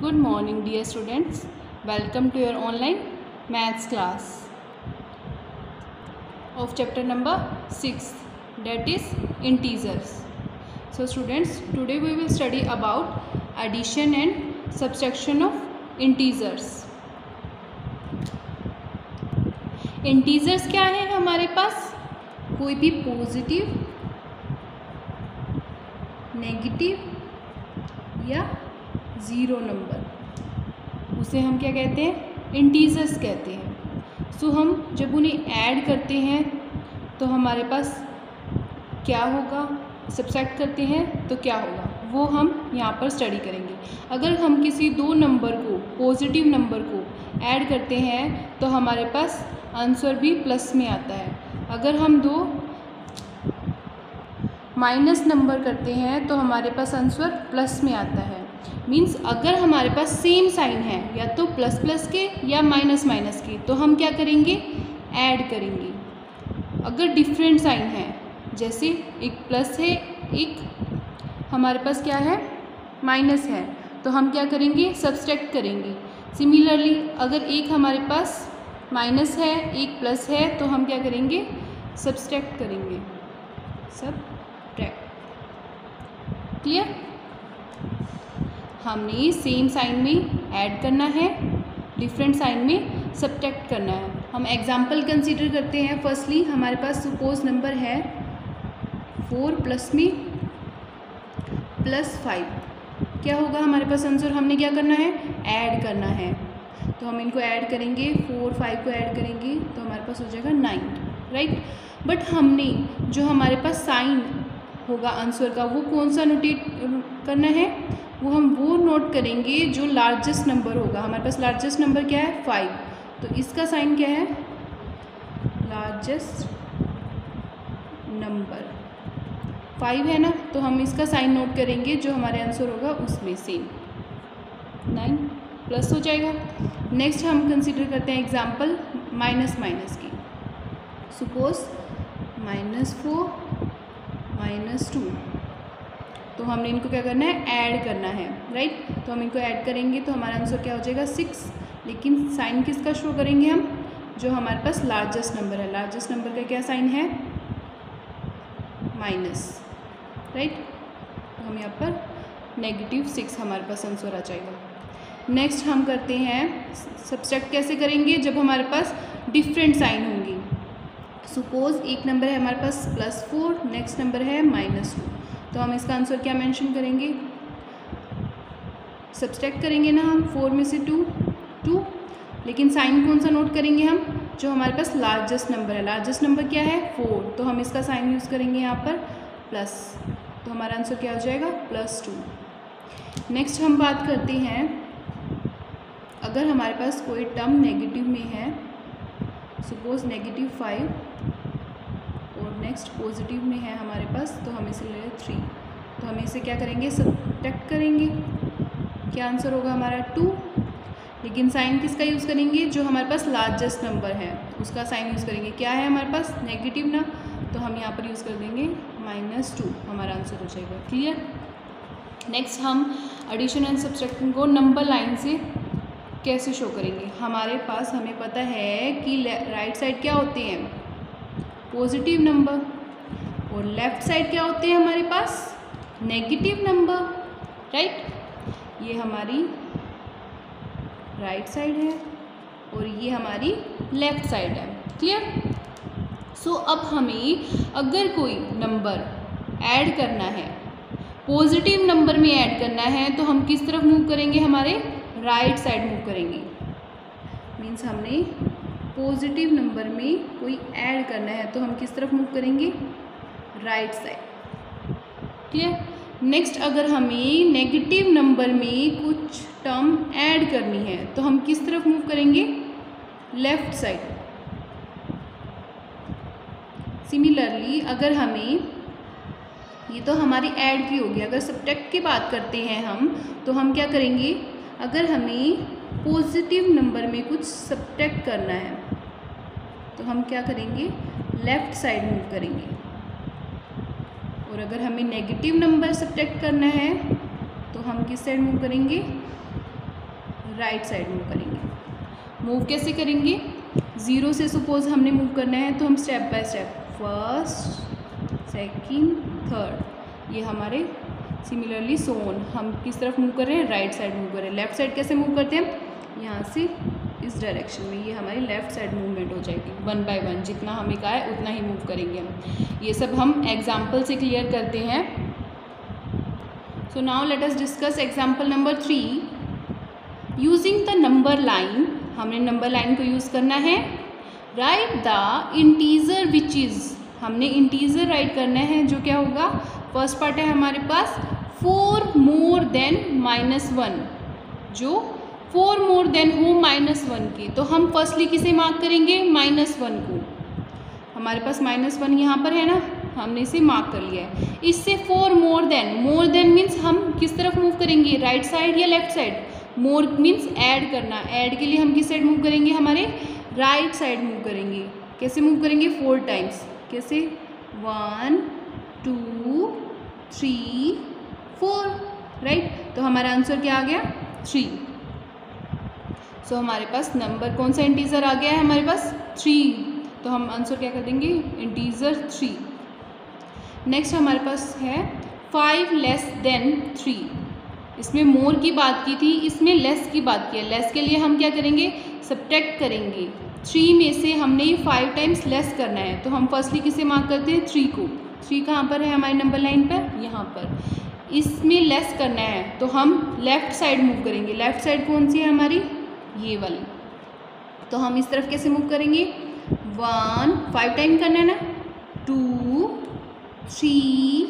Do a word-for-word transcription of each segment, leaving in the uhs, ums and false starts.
Good morning dear students. Welcome to your online maths class of chapter number six, that is integers. So students, today we will study about addition and subtraction of integers. Integers क्या है हमारे पास? कोई भी positive, negative या zero number, उसे हम क्या कहते हैं? इंटीजर्स कहते हैं. सो so, हम जब उन्हें ऐड करते हैं तो हमारे पास क्या होगा, सब्ट्रैक्ट करते हैं तो क्या होगा, वो हम यहाँ पर स्टडी करेंगे. अगर हम किसी दो नंबर को, पॉजिटिव नंबर को ऐड करते हैं तो हमारे पास आंसर भी प्लस में आता है. अगर हम दो माइनस नंबर करते हैं तो हमारे पास आंसर प्लस में आता है. मीन्स अगर हमारे पास सेम साइन है, या तो प्लस प्लस के या माइनस माइनस के, तो हम क्या करेंगे? ऐड करेंगे. अगर डिफरेंट साइन है, जैसे एक प्लस है, एक हमारे पास क्या है? माइनस है, तो हम क्या करेंगे? सब्ट्रैक्ट करेंगे. सिमिलरली अगर एक हमारे पास माइनस है, एक प्लस है, तो हम क्या करेंगे? सब्ट्रैक्ट करेंगे. सब्ट्रैक्ट. क्लियर? हमने सेम साइन में ऐड करना है, डिफरेंट साइन में सब्ट्रैक्ट करना है. हम एग्जाम्पल कंसीडर करते हैं. फर्स्टली हमारे पास सपोज नंबर है फोर प्लस में प्लस फाइव. क्या होगा हमारे पास आंसर? हमने क्या करना है? ऐड करना है. तो हम इनको ऐड करेंगे, फोर फाइव को ऐड करेंगे तो हमारे पास हो जाएगा नाइन, राइट. बट हमने जो हमारे पास साइन होगा आंसर का, वो कौन सा नोटेट करना है? वो हम वो नोट करेंगे जो लार्जेस्ट नंबर होगा. हमारे पास लार्जेस्ट नंबर क्या है? फाइव. तो इसका साइन क्या है? लार्जेस्ट नंबर फाइव है ना, तो हम इसका साइन नोट करेंगे जो हमारे आंसर होगा उसमें सेम. नाइन प्लस हो जाएगा. नेक्स्ट हम कंसीडर करते हैं एग्जाम्पल माइनस माइनस की. Suppose minus four minus two, तो हमने इनको क्या करना है? ऐड करना है, राइट. तो हम इनको ऐड करेंगे तो हमारा आंसर क्या हो जाएगा? सिक्स. लेकिन साइन किसका शो करेंगे हम? जो हमारे पास लार्जेस्ट नंबर है. लार्जेस्ट नंबर का क्या साइन है? Minus, right. तो हम यहाँ पर नेगेटिव सिक्स हमारे पास आंसर आ जाएगा. नेक्स्ट हम करते हैं सब्ट्रैक्ट. कैसे करेंगे? जब हमारे पास डिफरेंट साइन होंगी. सपोज एक नंबर है हमारे पास प्लस फोर, नेक्स्ट नंबर है माइनस टू, तो हम इसका आंसर क्या मेंशन करेंगे? सब्ट्रैक्ट करेंगे ना हम. फोर में से टू, टू. लेकिन साइन कौन सा नोट करेंगे हम? जो हमारे पास लार्जेस्ट नंबर है. लार्जेस्ट नंबर क्या है? फोर. तो हम इसका साइन यूज़ करेंगे यहाँ पर प्लस. तो हमारा आंसर क्या हो जाएगा? Plus to. नेक्स्ट हम बात करते हैं, अगर हमारे पास कोई टर्म नेगेटिव में है, सपोज नेगेटिव फाइव, और नेक्स्ट पॉजिटिव में है हमारे पास, तो हम इसे ले थ्री. तो हम इसे क्या करेंगे? सब्ट्रैक्ट करेंगे. क्या आंसर होगा हमारा? टू. लेकिन साइन किसका यूज़ करेंगे? जो हमारे पास लार्जेस्ट नंबर है उसका साइन यूज़ करेंगे. क्या है हमारे पास? नेगेटिव ना, तो हम यहाँ पर यूज़ कर देंगे माइनस टू. हमारा आंसर हो जाएगा. क्लियर? नेक्स्ट हम एडिशन एंड सब्ट्रैक्शन को नंबर लाइन से कैसे शो करेंगे? हमारे पास, हमें पता है कि राइट साइड क्या होते हैं? पॉजिटिव नंबर, और लेफ्ट साइड क्या होते हैं हमारे पास? Negative number, right. ये हमारी राइट साइड है और ये हमारी लेफ्ट साइड है. क्लियर? सो अब हमें अगर कोई नंबर ऐड करना है, पॉजिटिव नंबर में ऐड करना है, तो हम किस तरफ मूव करेंगे? हमारे राइट साइड मूव करेंगे. मीन्स हमने पॉजिटिव नंबर में कोई ऐड करना है तो हम किस तरफ मूव करेंगे? Right side. क्लियर? नेक्स्ट अगर हमें नेगेटिव नंबर में कुछ टर्म ऐड करनी है तो हम किस तरफ मूव करेंगे? Left side. सिमिलरली अगर हमें, ये तो हमारी ऐड की होगी. अगर सब्ट्रैक्ट की बात करते हैं हम, तो हम क्या करेंगे? अगर हमें पॉजिटिव नंबर में कुछ सब्ट्रैक्ट करना है तो हम क्या करेंगे? लेफ़्ट साइड मूव करेंगे. और अगर हमें नेगेटिव नंबर सब्ट्रैक्ट करना है तो हम किस साइड मूव करेंगे? राइट साइड मूव करेंगे। मूव कैसे करेंगे? ज़ीरो से सपोज हमने मूव करना है तो हम step by step first second third, ये हमारे सिमिलरली सोन हम किस तरफ मूव कर रहे हैं? राइट साइड मूव कर रहे हैं। लेफ्ट साइड कैसे मूव करते हैं? यहाँ से इस डायरेक्शन में, ये हमारी लेफ़्ट साइड मूवमेंट हो जाएगी। वन बाय वन जितना हमें कहा है उतना ही मूव करेंगे हम। ये सब हम एग्जाम्पल से क्लियर करते हैं। So now let us discuss example number three. Using the number line, हमने नंबर लाइन को यूज़ करना है। Write the integer which is, हमने इंटीजर राइट करना है जो क्या होगा? फर्स्ट पार्ट है हमारे पास four more than minus one, जो फोर मोर देन हो माइनस वन के, तो हम फर्स्टली किसे मार्क करेंगे? माइनस वन को। हमारे पास माइनस वन यहाँ पर है ना, हमने इसे मार्क कर लिया है। इससे four more than, more than means हम किस तरफ मूव करेंगे? राइट साइड या left side? More means add करना, ऐड के लिए हम किस साइड मूव करेंगे? हमारे राइट साइड मूव करेंगे। कैसे मूव करेंगे? Four times. कैसे? One two three four, right. तो हमारा आंसर क्या आ गया? थ्री। सो so, हमारे पास नंबर कौन सा इंटीजर आ गया है? हमारे पास थ्री। तो हम आंसर क्या कर देंगे? Integer three. नेक्स्ट हमारे पास है फाइव लेस देन थ्री। इसमें मोर की बात की थी, इसमें लेस की बात की है। लेस के लिए हम क्या करेंगे? सब्ट्रैक्ट करेंगे। थ्री में से हमने ये फाइव टाइम्स लेस करना है, तो हम फर्स्टली किसे मार्क करते हैं? थ्री को। थ्री कहाँ पर है हमारी नंबर लाइन पर? यहाँ पर। इसमें लेस करना है तो हम लेफ़्ट साइड मूव करेंगे। लेफ़्ट साइड कौन सी है हमारी? ये वाली। तो हम इस तरफ कैसे मूव करेंगे? वन, फाइव टाइम करना है ना, two three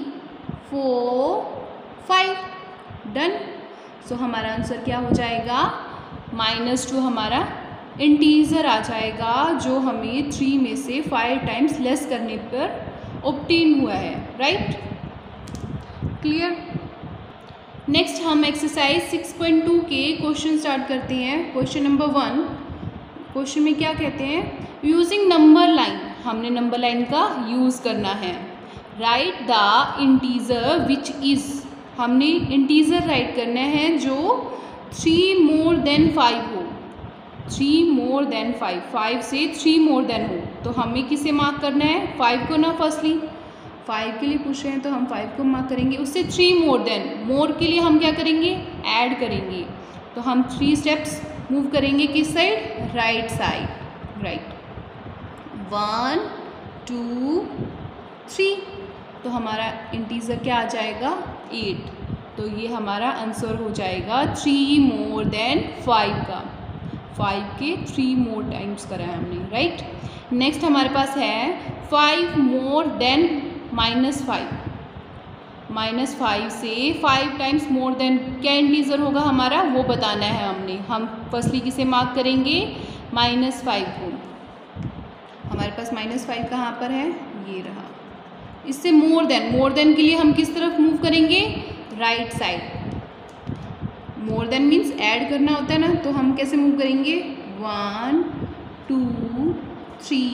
four five, done. So हमारा आंसर क्या हो जाएगा? माइनस टू हमारा इंटीजर आ जाएगा जो हमें थ्री में से फाइव टाइम्स लेस करने पर ऑब्टेन हुआ है, राइट। क्लियर। नेक्स्ट हम एक्सरसाइज सिक्स पॉइंट टू के क्वेश्चन स्टार्ट करते हैं। क्वेश्चन नंबर वन, क्वेश्चन में क्या कहते हैं? यूजिंग नंबर लाइन, हमने नंबर लाइन का यूज़ करना है। Write the integer which is, हमने इंटीजर राइट करना है जो थ्री मोर देन फाइव हो। Three more than five, five से थ्री मोर देन हो, तो हमें किसे मार्क करना है? फाइव को ना। फर्स्टली फाइव के लिए पूछ रहे हैं तो हम फाइव को मार्क करेंगे। उससे थ्री मोर देन, मोर के लिए हम क्या करेंगे? ऐड करेंगे। तो हम थ्री स्टेप्स मूव करेंगे किस साइड? Right side, right. One two three, तो हमारा इंटीजर क्या आ जाएगा? एट। तो ये हमारा आंसर हो जाएगा थ्री मोर देन फाइव का। फाइव के थ्री मोर टाइम्स करा है हमने, राइट। नेक्स्ट हमारे पास है five more than minus five. Minus five से फाइव टाइम्स मोर देन क्या इंटीजर होगा हमारा? वो बताना है हमने। हम फर्स्टली किसे मार्क करेंगे? माइनस फाइव को। हमारे पास माइनस फाइव कहाँ पर है? ये रहा। इससे मोर देन, मोर देन के लिए हम किस तरफ मूव करेंगे? Right side. More than means add करना होता है ना, तो हम कैसे मूव करेंगे? One two three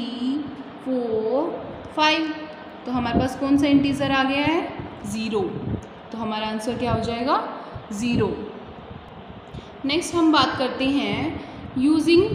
four five. तो हमारे पास कौन सा इंटीजर आ गया है? ज़ीरो। तो हमारा आंसर क्या हो जाएगा? ज़ीरो। नेक्स्ट हम बात करते हैं using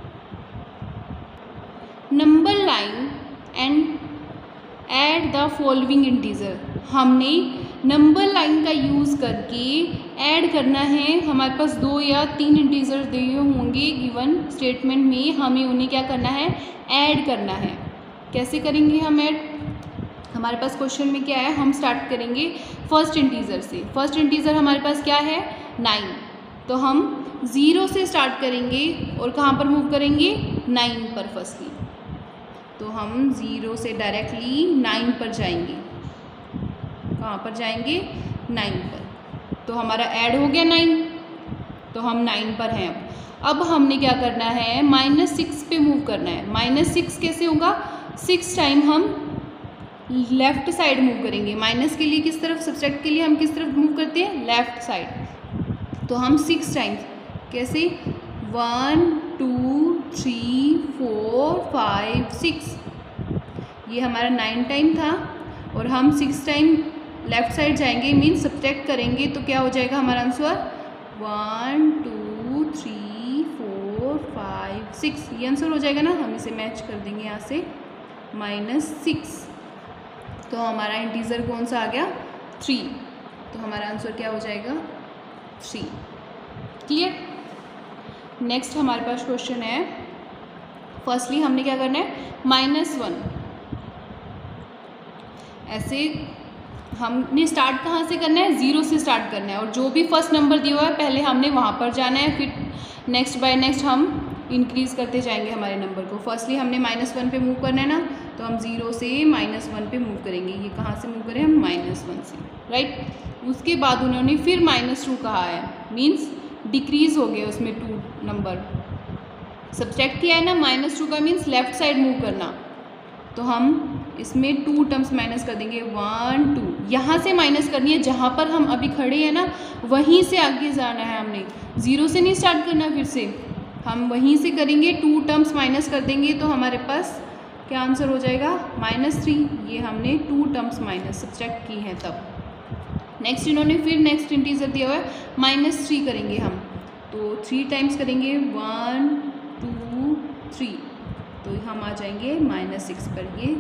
number line and add the following integer. हमने नंबर लाइन का यूज़ करके ऐड करना है। हमारे पास दो या तीन इंटीजर दिए होंगे गिवन स्टेटमेंट में, हमें उन्हें क्या करना है? ऐड करना है। कैसे करेंगे हम ऐड? हमारे पास क्वेश्चन में क्या है? हम स्टार्ट करेंगे फर्स्ट इंटीजर से। फर्स्ट इंटीजर हमारे पास क्या है? नाइन। तो हम ज़ीरो से स्टार्ट करेंगे और कहाँ पर मूव करेंगे? नाइन पर फर्स्टली। तो हम ज़ीरो से डायरेक्टली नाइन पर जाएंगे। कहाँ पर जाएंगे? नाइन पर। तो हमारा ऐड हो गया नाइन, तो हम नाइन पर हैं अब। अब हमने क्या करना है? माइनस सिक्स पे मूव करना है। माइनस सिक्स कैसे होगा? सिक्स टाइम हम लेफ़्ट साइड मूव करेंगे। माइनस के लिए किस तरफ? सब्ट्रैक्ट के लिए हम किस तरफ मूव करते हैं? Left side. तो हम सिक्स टाइम्स कैसे? One two three four five six, ये हमारा नाइन टाइम था और हम सिक्स टाइम लेफ़्ट साइड जाएंगे, मीन्स सब्ट्रैक्ट करेंगे, तो क्या हो जाएगा हमारा answer? One two three four five six, ये आंसर हो जाएगा ना। हम इसे मैच कर देंगे यहाँ से, माइनस सिक्स। तो हमारा इंटीजर कौन सा आ गया, थ्री। तो हमारा आंसर क्या हो जाएगा, थ्री। क्लियर। नेक्स्ट हमारे पास क्वेश्चन है, फर्स्टली हमने क्या करना है, माइनस वन। ऐसे हमने स्टार्ट कहाँ से करना है, ज़ीरो से स्टार्ट करना है, और जो भी फर्स्ट नंबर दिया हुआ है पहले हमने वहाँ पर जाना है, फिर नेक्स्ट बाय नेक्स्ट हम इंक्रीज़ करते जाएंगे हमारे नंबर को। फर्स्टली हमने माइनस वन पे मूव करना है ना, तो हम ज़ीरो से माइनस वन पे मूव करेंगे। ये कहाँ से मूव करें हम, माइनस वन से, राइट। उसके बाद उन्होंने फिर माइनस टू कहा है, मीन्स डिक्रीज़ हो गए उसमें टू नंबर, सब्ट्रैक्ट किया है ना। माइनस टू का मीन्स लेफ्ट साइड मूव करना, तो हम इसमें टू टर्म्स माइनस कर देंगे, वन टू। यहाँ से माइनस करनी है, जहाँ पर हम अभी खड़े हैं ना वहीं से आगे जाना है हमने, ज़ीरो से नहीं स्टार्ट करना, फिर से हम वहीं से करेंगे, टू टर्म्स माइनस कर देंगे। तो हमारे पास क्या आंसर हो जाएगा, माइनस थ्री। ये हमने टू टर्म्स माइनस सब्ट्रैक्ट की हैं तब। नेक्स्ट इन्होंने फिर नेक्स्ट इंटीजर दिया हुआ है, माइनस थ्री करेंगे हम, तो थ्री टाइम्स करेंगे, वन टू थ्री, तो हम आ जाएंगे माइनस सिक्स पर, ये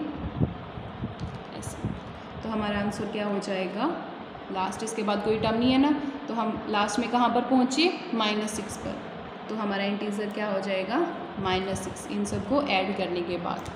ऐसे। तो हमारा आंसर क्या हो जाएगा, लास्ट इसके बाद कोई टर्म नहीं है ना, तो हम लास्ट में कहाँ पर पहुँचे, माइनस सिक्स पर। तो हमारा इंटीजर क्या हो जाएगा, माइनस सिक्स, इन सबको ऐड करने के बाद,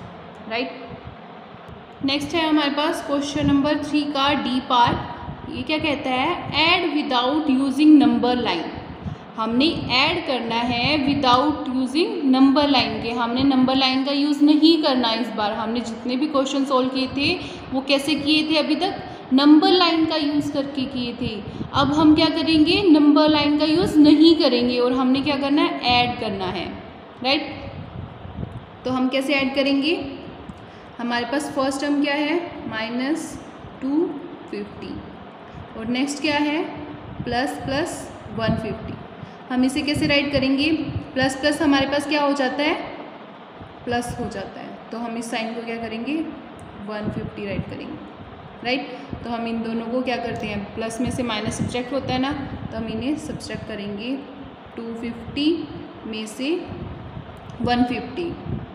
राइट। नेक्स्ट है हमारे पास क्वेश्चन नंबर थ्री का डी पार्ट। ये क्या कहता है, add without using number line. हमने ऐड करना है विदाउट यूजिंग नंबर लाइन के, हमने नंबर लाइन का यूज़ नहीं करना इस बार। हमने जितने भी क्वेश्चन सोल्व किए थे वो कैसे किए थे अभी तक, नंबर लाइन का यूज़ करके किए थे। अब हम क्या करेंगे, नंबर लाइन का यूज़ नहीं करेंगे, और हमने क्या करना है, ऐड करना है, राइट। तो हम कैसे ऐड करेंगे, हमारे पास फर्स्ट टर्म क्या है, माइनस टू फिफ्टी, और नेक्स्ट क्या है, प्लस प्लस वन फिफ्टी। हम इसे कैसे राइट करेंगे, प्लस प्लस हमारे पास क्या हो जाता है, प्लस हो जाता है, तो हम इस साइन को क्या करेंगे, वन फिफ्टी राइट करेंगे, राइट। तो हम इन दोनों को क्या करते हैं, प्लस में से माइनस सब्ट्रैक्ट होता है ना, तो हम इन्हें सब्ट्रैक्ट करेंगे, टू फिफ्टी में से वन फिफ्टी,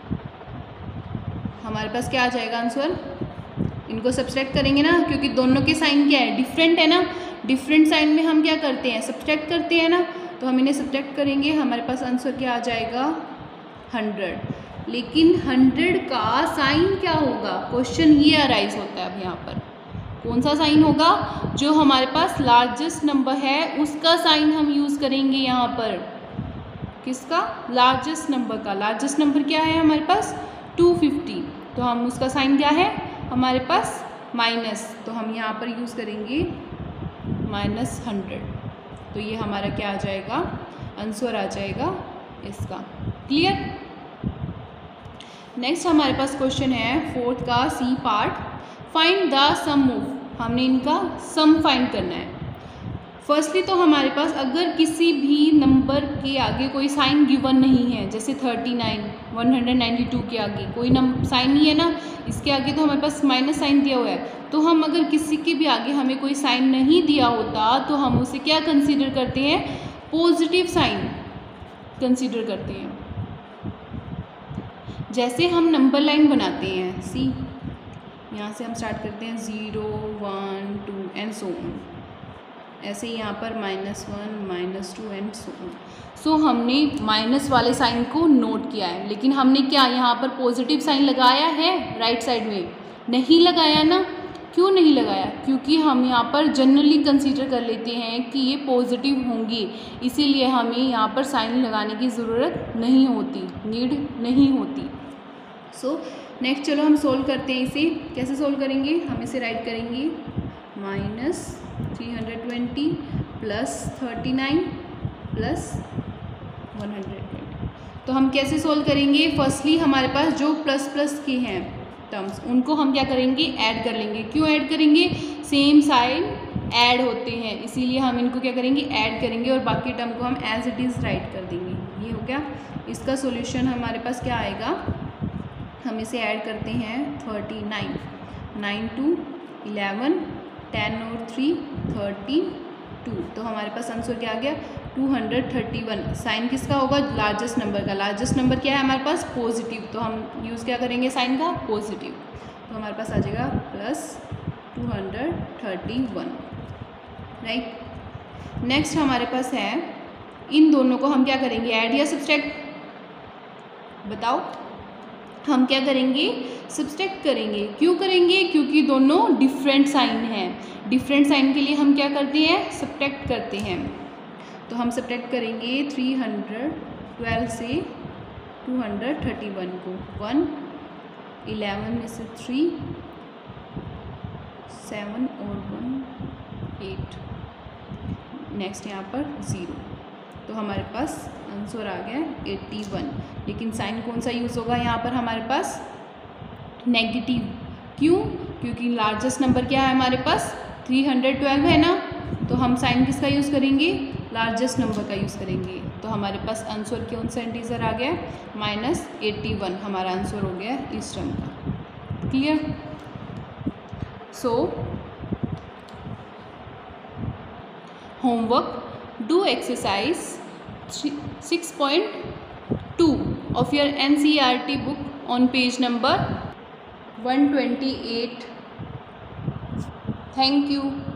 हमारे पास क्या आ जाएगा आंसर, इनको सब्ट्रैक्ट करेंगे ना, क्योंकि दोनों के साइन क्या है, डिफरेंट है ना। डिफरेंट साइन में हम क्या करते हैं, सब्ट्रैक्ट करते हैं ना, तो हम इन्हें सब्ट्रैक्ट करेंगे, हमारे पास आंसर क्या आ जाएगा, हंड्रेड। लेकिन हंड्रेड का साइन क्या होगा, क्वेश्चन ये अराइज होता है अब यहाँ पर, कौन सा साइन होगा, जो हमारे पास लार्जेस्ट नंबर है उसका साइन हम यूज़ करेंगे यहाँ पर। किसका, लार्जेस्ट नंबर का। लार्जेस्ट नंबर क्या है हमारे पास, टू फिफ्टी, तो हम उसका साइन क्या है हमारे पास, माइनस, तो हम यहाँ पर यूज़ करेंगे माइनस हंड्रेड। तो ये हमारा क्या आ जाएगा, आंसर आ जाएगा इसका। क्लियर। नेक्स्ट हमारे पास क्वेश्चन है फोर्थ का C part, find the sum of. हमने इनका सम फाइंड करना है। फर्स्टली तो हमारे पास अगर किसी भी नंबर के आगे कोई साइन गिवन नहीं है, जैसे thirty nine, one hundred ninety two के आगे कोई नंबर साइन नहीं है ना, इसके आगे तो हमारे पास माइनस साइन दिया हुआ है, तो हम अगर किसी के भी आगे हमें कोई साइन नहीं दिया होता तो हम उसे क्या कंसीडर करते हैं, पॉजिटिव साइन कंसीडर करते हैं। जैसे हम नंबर लाइन बनाते हैं, सी यहाँ से हम स्टार्ट करते हैं zero one two and so on, ऐसे ही यहाँ पर minus one minus two and so on. So हमने माइनस वाले साइन को नोट किया है, लेकिन हमने क्या यहाँ पर पॉजिटिव साइन लगाया है राइट साइड में, नहीं लगाया ना। क्यों नहीं लगाया, क्योंकि हम यहाँ पर जनरली कंसीडर कर लेते हैं कि ये पॉजिटिव होंगी, इसीलिए हमें यहाँ पर साइन लगाने की ज़रूरत नहीं होती, नीड नहीं होती। सो नेक्स्ट चलो हम सोल्व करते हैं इसे। कैसे सोल्व करेंगे, हम इसे राइट करेंगे minus three hundred twenty plus thirty nine plus one hundred twenty. तो हम कैसे सोल्व करेंगे, फर्स्टली हमारे पास जो प्लस प्लस के हैं टर्म्स उनको हम क्या करेंगे, ऐड कर लेंगे। क्यों ऐड करेंगे, सेम साइन ऐड होते हैं, इसीलिए हम इनको क्या करेंगे, ऐड करेंगे, और बाकी टर्म को हम एज इट इज़ राइट कर देंगे। ये हो गया। इसका सॉल्यूशन हमारे पास क्या आएगा, हम इसे ऐड करते हैं thirty nine, nine two eleven, ten और थ्री थर्टी टू, तो हमारे पास आंसर क्या आ गया, two hundred thirty one. Sign किसका होगा? लार्जेस्ट नंबर का। लार्जेस्ट नंबर क्या है हमारे पास? पॉजिटिव, तो हम यूज़ क्या करेंगे साइन का? पॉजिटिव। तो हमारे पास आ जाएगा plus two hundred thirty one, right. Next हमारे पास है, इन दोनों को हम क्या करेंगे? ऐड या सब्सट्रैक्ट? बताओ। हम क्या करेंगे? सब्सट्रैक्ट करेंगे। क्यों करेंगे? क्योंकि दोनों डिफरेंट साइन हैं। डिफरेंट साइन के लिए हम क्या करते हैं? सब्ट्रैक्ट करते हैं। तो हम सब्ट्रैक्ट करेंगे थ्री हंड्रेड ट्वेल्व से टू हंड्रेड थर्टी वन को। वन, इलेवन में से थ्री, सेवन और वन एट, नेक्स्ट यहाँ पर ज़ीरो। तो हमारे पास आंसर आ गया एट्टी वन। लेकिन साइन कौन सा यूज़ होगा यहाँ पर हमारे पास? नेगेटिव। क्यों? क्योंकि लार्जेस्ट नंबर क्या है हमारे पास? थ्री हंड्रेड ट्वेल्व है ना, तो हम साइन किसका यूज़ करेंगे? लार्जेस्ट नंबर का यूज़ करेंगे। तो हमारे पास आंसर कौन सा इंटीजर आ गया? माइनस एट्टी वन हमारा आंसर हो गया इस टर्म का। Clear? So homework, do exercise six point two of your N C E R T book on page number one twenty-eight. Thank you.